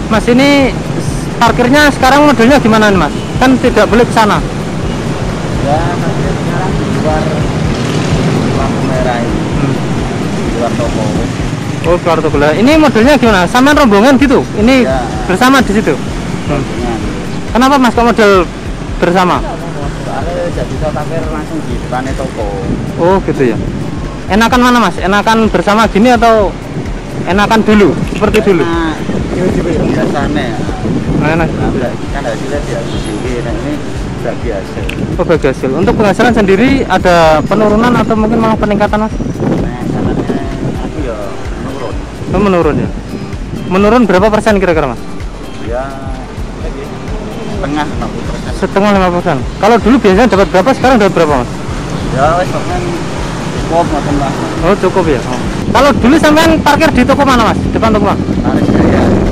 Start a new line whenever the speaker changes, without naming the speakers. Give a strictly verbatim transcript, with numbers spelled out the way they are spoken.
Mas, ini parkirnya sekarang modelnya gimana nih Mas? Kan tidak boleh ke sana.
Ya, parkir sekarang di luar lampu merah ini. Hmm. Di luar toko.
Oh, keluar toko. Ini modelnya gimana? Sama rombongan gitu? Ini ya, bersama di situ? Hmm. Kenapa Mas kok model bersama?
Soalnya jadi bisa parkir langsung di depannya toko.
Oh gitu ya. Enakan mana Mas? Enakan bersama gini atau enakan dulu? Seperti dulu?
Nah, biasanya ya.
Nah, enak.
Nah, kan hasilnya dia sendiri. Nah, ini bagi hasil.
Oh, bagi hasil. Untuk penghasilan sendiri ada penurunan atau mungkin malah peningkatan Mas?
Nah, caranya aku ya menurun.
Oh, menurun ya. Menurun berapa persen kira-kira Mas?
Ya, setengah lima puluh persen.
Setengah lima persen. Kalau dulu biasanya dapat berapa, sekarang dapat berapa Mas?
Ya, wes bahkan cukup macam lah.
Oh, cukup ya. Oh. Kalau dulu sampean parkir di toko mana Mas? Depan toko Mas?
Paris Jaya.